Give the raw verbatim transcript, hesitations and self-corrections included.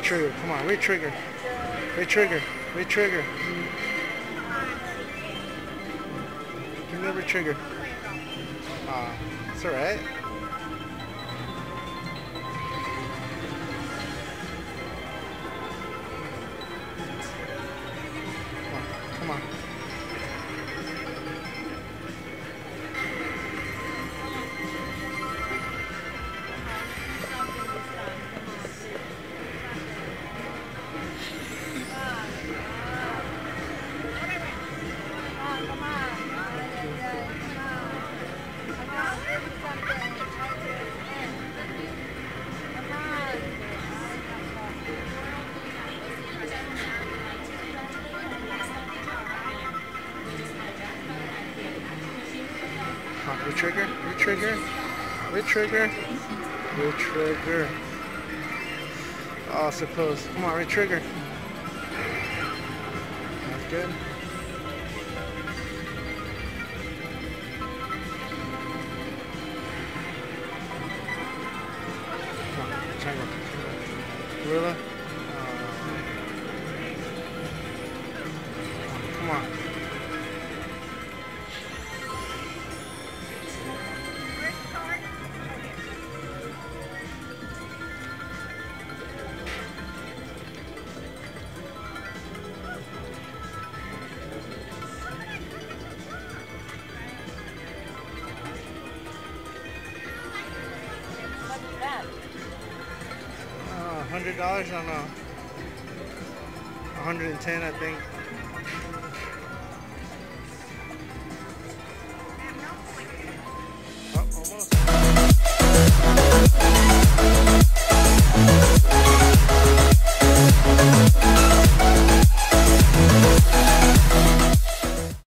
Re-trigger. Come on, re-trigger. Re-trigger. Re-trigger. Give me a re-trigger. Aw, it's alright. Come on. Re-trigger, re-trigger, re-trigger, re-trigger. Oh, so close. Come on, re-trigger. That's good. Come on, triangle, triangle. Gorilla. Oh. Come on. Hundred dollars? I don't know. A hundred and ten, I think.